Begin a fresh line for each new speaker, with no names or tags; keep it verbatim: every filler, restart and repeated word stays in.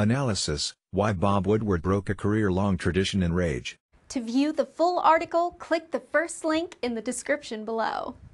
Analysis: Why Bob Woodward broke a career-long tradition in rage.
To view the full article, click the first link in the description below.